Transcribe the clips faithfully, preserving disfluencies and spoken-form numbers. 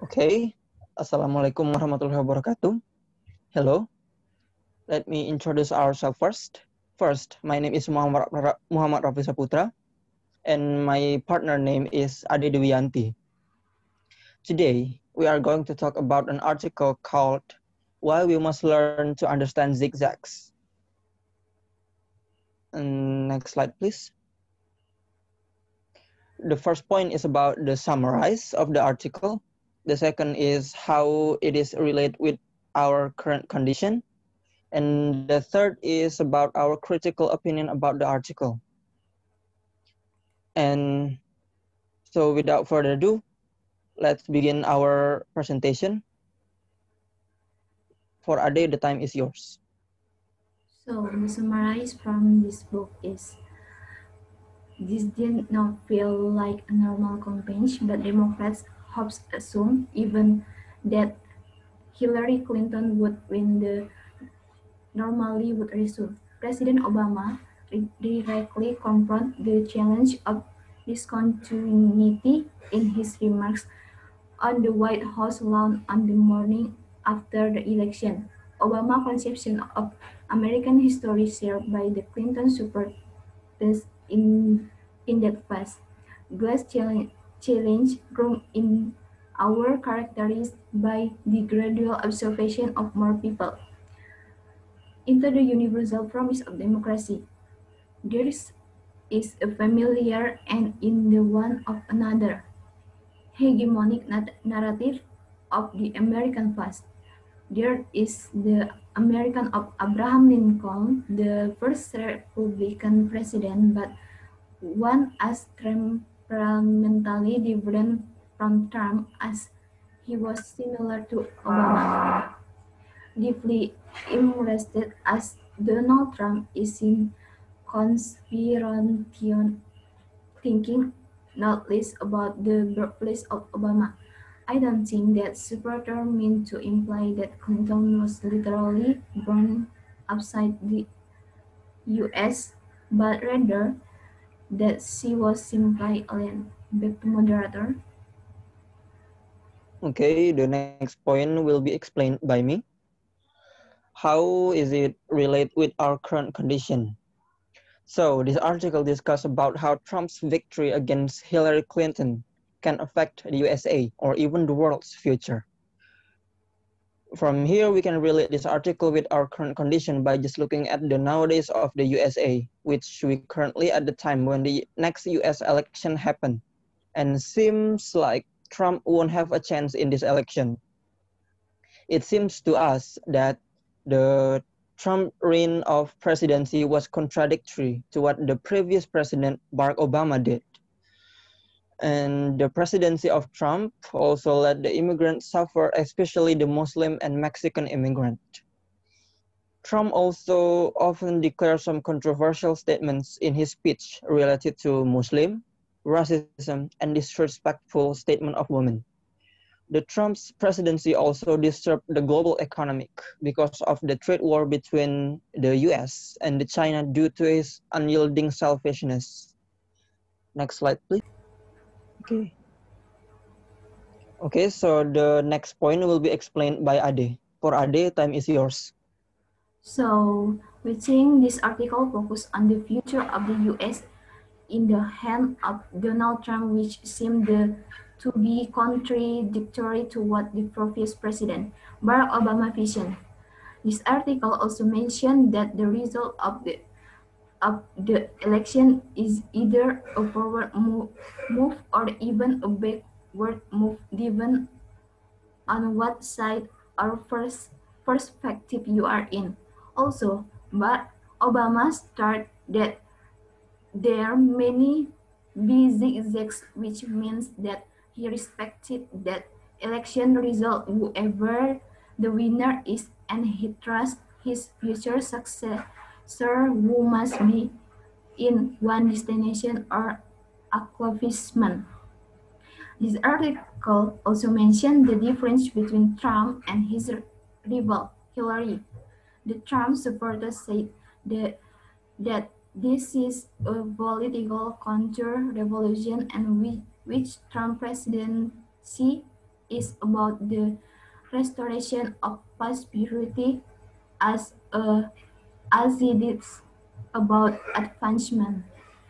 Okay. Assalamualaikum warahmatullahi wabarakatuh. Hello. Let me introduce ourselves first. First, my name is Muhammad, Ra- Muhammad Rafi Saputra, and my partner name is Ade Dewianti. Today, we are going to talk about an article called Why We Must Learn to Understand Zigzags. And next slide, please. The first point is about the summarize of the article. The second is how it is related with our current condition. And the third is about our critical opinion about the article. And so without further ado, let's begin our presentation. For Ade, the time is yours. So the summarize from this book is, this did not feel like a normal campaign, but Democrats hopes assumed even that Hillary Clinton would win the normally would resume. President Obama directly confronted the challenge of discontinuity in his remarks on the White House lawn on the morning after the election. Obama's conception of American history shared by the Clinton supporters in, in that phase. Glass challenge, challenge room in our characterized by the gradual observation of more people into the universal promise of democracy. There is, is a familiar and in the one of another hegemonic narrative of the American past. There is the American of Abraham Lincoln, the first Republican president, but one as temperamentally different from Trump as he was similar to Obama. Deeply interested as Donald Trump is in conspiratorial thinking, not least about the birthplace of Obama. I don't think that supporter meant to imply that Clinton was literally born outside the U S, but rather that she was simply alien. Back to moderator. Okay, the next point will be explained by me. How is it related with our current condition? So this article discusses about how Trump's victory against Hillary Clinton can affect the U S A or even the world's future. From here, we can relate this article with our current condition by just looking at the nowadays of the U S A, which we currently at the time when the next U S election happened. And seems like Trump won't have a chance in this election. It seems to us that the Trump reign of presidency was contradictory to what the previous president Barack Obama did. And the presidency of Trump also let the immigrants suffer, especially the Muslim and Mexican immigrant. Trump also often declares some controversial statements in his speech related to Muslim, racism, and disrespectful statement of women. The Trump's presidency also disturbed the global economic because of the trade war between the U S and the China due to his unyielding selfishness. Next slide, please. Okay. Okay, so the next point will be explained by Ade. For Ade, time is yours. So we think this article focuses on the future of the U S in the hand of Donald Trump, which seemed the, to be contradictory to what the previous president, Barack Obama, vision. This article also mentioned that the result of the of the election is either a forward move, move or even a backward move, depending on what side or first perspective you are in. Also, but Obama started that there are many zigzags, which means that he respected that election result, whoever the winner is, and he trusts his future successor, who must be in one destination or accomplishment. This article also mentioned the difference between Trump and his rival, Hillary. The Trump supporters said that, that this is a political counter-revolution and which, which Trump presidency is about the restoration of past purity as a as it is about advancement.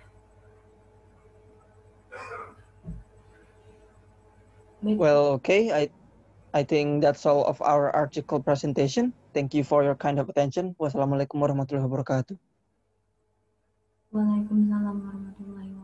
Back to Well, okay. I I think that's all of our article presentation. Thank you for your kind of attention. Wassalamualaikum warahmatullahi wabarakatuh. Waalaikumsalam warahmatullahi wabarakatuh.